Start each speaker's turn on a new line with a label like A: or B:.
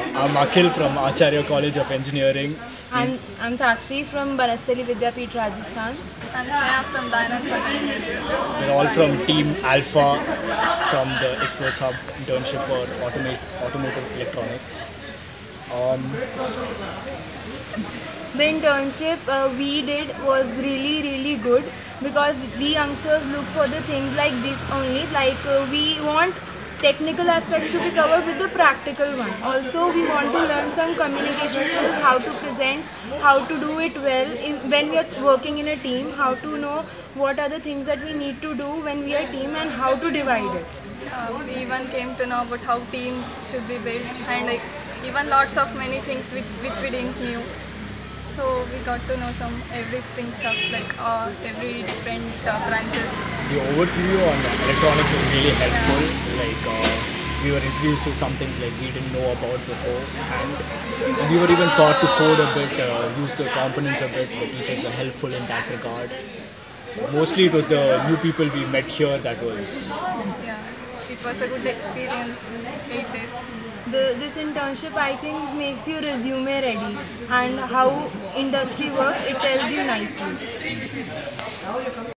A: I'm Akhil from Acharya College of Engineering.
B: I'm Sakshi from Banastali Vidyapeeth, Rajasthan.
C: I'm Sneha from Dayanand Sagar.
A: We're all from Team Alpha from the Experts Hub internship for automotive electronics.
B: The internship we did was really good because we youngsters look for the things like this only. We want technical aspects to be covered with the practical one. Also, we want to learn some communication skills, how to present, how to do it well when we are working in a team, how to know what are the things that we need to do when we are a team and how to divide it.
C: We even came to know about how team should be built and even lots of many things which we didn't knew. So we got to know some everything stuff every different branches.
A: The overview on electronics was really helpful. We were introduced to some things like we didn't know about before, and we were even taught to code a bit, use the components a bit. The teachers were helpful in that regard. Mostly it was the new people we met here that was...
C: Yeah, it was a good experience, 8 days.
B: This internship, I think, makes your resume ready, and how industry works, it tells you nicely.